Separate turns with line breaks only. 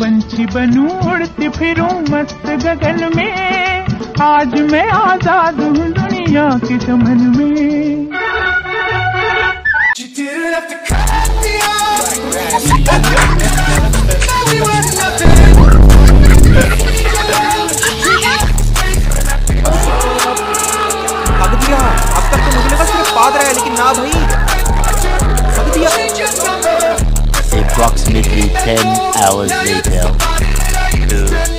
पंछी बनूं उड़ती फिरूं मस्त गगन में, आज मैं आजाद हूँ दुनिया के चमन में।
अब तक तो मुझे लगा सिर्फ पाद रहा है, लेकिन ना भाई।
Approximately 10 hours later.